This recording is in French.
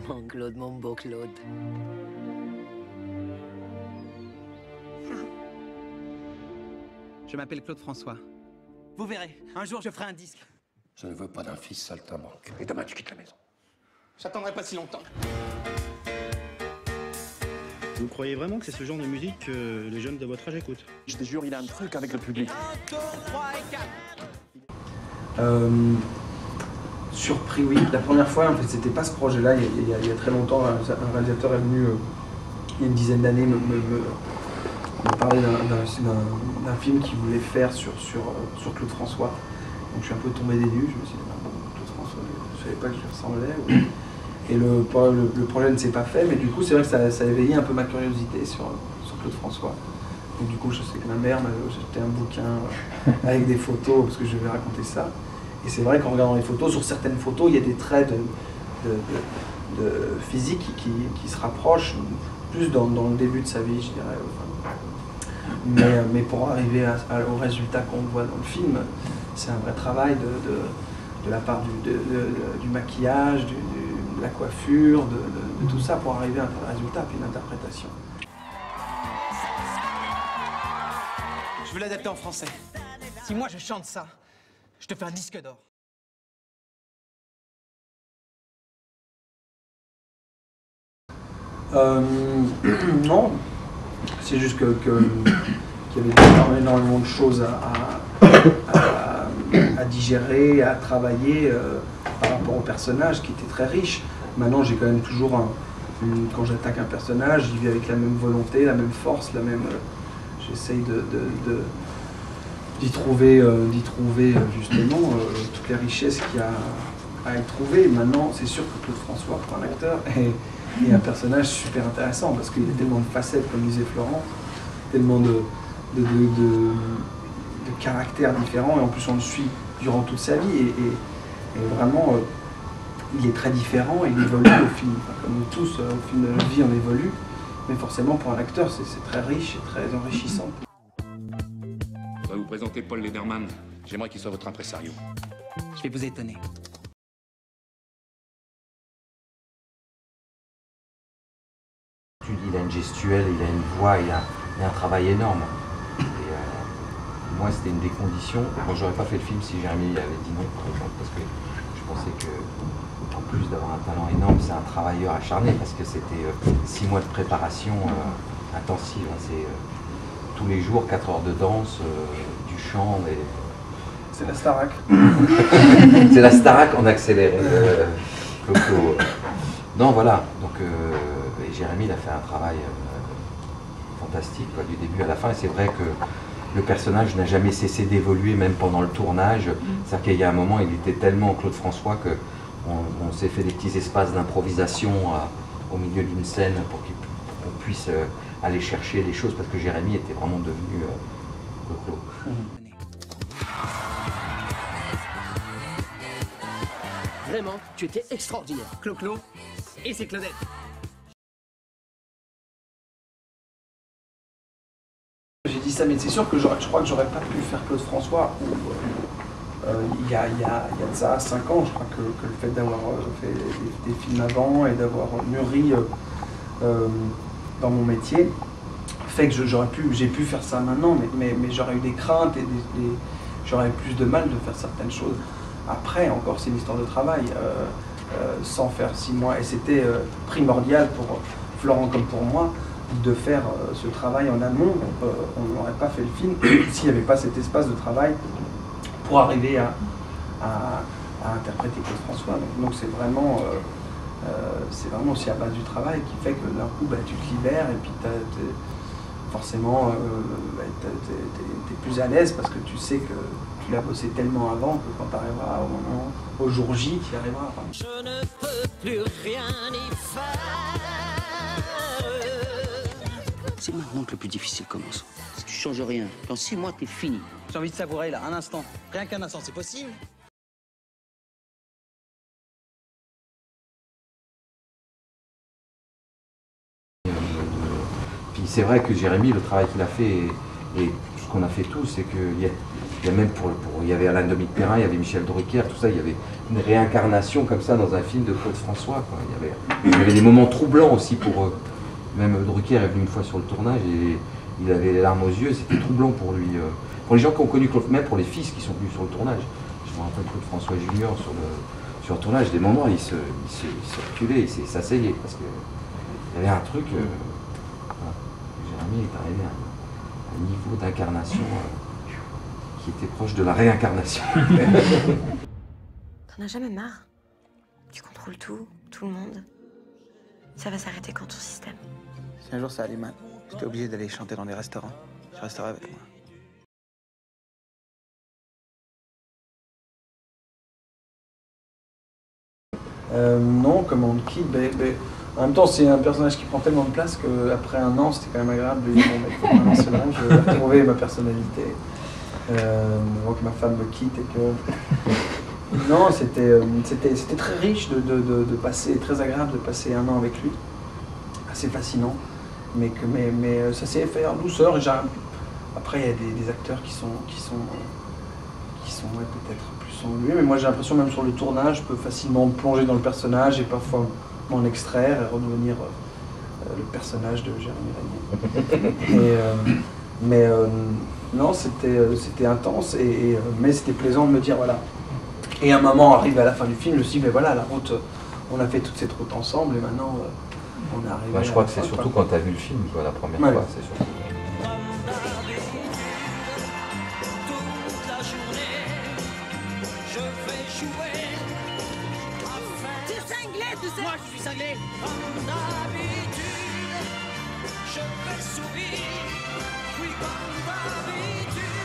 Mon Claude, mon beau Claude. Je m'appelle Claude François. Vous verrez, un jour je ferai un disque. Je ne veux pas d'un fils saltimbanque. Et demain, tu quittes la maison. J'attendrai pas si longtemps. Vous croyez vraiment que c'est ce genre de musique que les jeunes de votre âge écoutent? Je te jure, il a un truc avec le public. 1, 2, 3 et 4. Surpris, oui. La première fois, en fait, c'était pas ce projet-là. Il y a très longtemps, un réalisateur est venu, il y a une dizaine d'années, me parler d'un film qu'il voulait faire sur Claude François. Donc je suis un peu tombé des nues. Je me suis dit, Claude François, je savais pas que je lui ressemblais. Et le projet ne s'est pas fait, mais du coup, c'est vrai que ça a éveillé un peu ma curiosité sur Claude François. Donc du coup, je sais que ma mère m'avait acheté un bouquin avec des photos, parce que je vais raconter ça. Et c'est vrai qu'en regardant les photos, sur certaines photos, il y a des traits de physique qui se rapprochent, plus dans le début de sa vie, je dirais. Mais pour arriver au résultat qu'on voit dans le film, c'est un vrai travail de la part du maquillage, de la coiffure, de tout ça pour arriver à un tel résultat, puis une interprétation. Je veux l'adapter en français. Si moi je chante ça, je te fais un disque d'or. Non, c'est juste qu'il y avait énormément de choses à digérer, à travailler par rapport au personnage qui était très riche. Maintenant, j'ai quand même toujours, quand j'attaque un personnage, j'y vais avec la même volonté, la même force, j'essaye d'y trouver justement toutes les richesses qu'il y a à y trouver. Maintenant, c'est sûr que Claude François, pour un acteur, est un personnage super intéressant parce qu'il y a tellement de facettes, comme disait Florent, tellement de caractères différents, et en plus on le suit durant toute sa vie, et vraiment il est très différent, il évolue au film, comme nous tous, au fil de notre vie on évolue, mais forcément pour un acteur c'est très riche et très enrichissant. Je vais vous présenter Paul Lederman. J'aimerais qu'il soit votre impresario. Je vais vous étonner. Il a une gestuelle, il a une voix, il a un travail énorme. Et moi, c'était une des conditions. Moi, j'aurais pas fait le film si Jérémy avait dit non, par exemple, parce que je pensais que, en plus d'avoir un talent énorme, c'est un travailleur acharné, parce que c'était 6 mois de préparation intensive. Hein, c'est tous les jours, 4 heures de danse, du chant. C'est la Starac. C'est la Starac en accéléré. Non, voilà. Donc, et Jérémy, il a fait un travail fantastique, quoi, du début à la fin. Et c'est vrai que le personnage n'a jamais cessé d'évoluer, même pendant le tournage. C'est-à-dire qu'il y a un moment, il était tellement Claude François qu'on s'est fait des petits espaces d'improvisation au milieu d'une scène pour qu'on puisse aller chercher les choses, parce que Jérémy était vraiment devenu Claude. Vraiment, tu étais extraordinaire. Clo-Clo et c'est Claudette. J'ai dit ça, mais c'est sûr que je crois que j'aurais pas pu faire Claude François il y a de ça 5 ans. Je crois que le fait d'avoir fait des films avant et d'avoir mûri dans mon métier fait que j'ai pu faire ça maintenant, mais j'aurais eu des craintes et j'aurais eu plus de mal de faire certaines choses. Après, encore, c'est une histoire de travail, sans faire 6 mois. Et c'était primordial pour Florent comme pour moi de faire ce travail en amont. On n'aurait pas fait le film s'il n'y avait pas cet espace de travail pour arriver à interpréter Claude François. Donc c'est vraiment aussi à base du travail qui fait que d'un coup tu te libères et puis forcément t'es plus à l'aise parce que tu sais que tu l'as bossé tellement avant que quand tu arriveras au jour J, tu y arriveras. Enfin. Je ne peux plus rien y faire. C'est maintenant que le plus difficile commence. Si tu changes rien, dans 6 mois, t'es fini. J'ai envie de savourer là, un instant. Rien qu'un instant, c'est possible? Puis c'est vrai que Jérémy, le travail qu'il a fait, et ce qu'on a fait tous, c'est qu'il Il y a même il y avait Alain Domique-Perrin, il y avait Michel Drucker, tout ça, il y avait une réincarnation comme ça dans un film de Claude François, quoi. Il y avait des moments troublants aussi pour eux. Même Drucker est venu une fois sur le tournage et il avait les larmes aux yeux, c'était troublant pour lui. Pour les gens qui ont connu Claude, même pour les fils qui sont venus sur le tournage. Je me rappelle Claude François Junior sur le tournage, des moments il se reculait, il s'asseyait parce qu'il y avait un truc. Voilà. Jérémy est arrivé à un niveau d'incarnation qui était proche de la réincarnation. T'en as jamais marre? Tu contrôles tout le monde. Ça va s'arrêter quand ton système? Si un jour ça allait mal, j'étais obligé d'aller chanter dans les restaurants. Tu resteras avec moi. Non, Command Kid, en même temps, c'est un personnage qui prend tellement de place qu'après un an, c'était quand même agréable de dire bon, il faut maintenant c'est bon, je vais retrouver ma personnalité. Avant que ma femme me quitte et que. Non, c'était très riche de passer, très agréable de passer un an avec lui. Assez fascinant. Mais ça s'est fait en douceur. Après, il y a des acteurs qui sont ouais, peut-être plus en lui, mais moi j'ai l'impression même sur le tournage, je peux facilement me plonger dans le personnage et parfois m'en extraire et redevenir le personnage de Jérémy Régnier. Non, c'était intense, mais c'était plaisant de me dire voilà. Et un moment arrive à la fin du film, je me suis dit mais voilà, la route, on a fait toute cette route ensemble et maintenant on est arrivé. Je crois que c'est surtout quand tu as vu le film, quoi, la première fois, c'est surtout. Moi, je suis cinglé. Comme d'habitude, je vais sourire. Oui, comme d'habitude.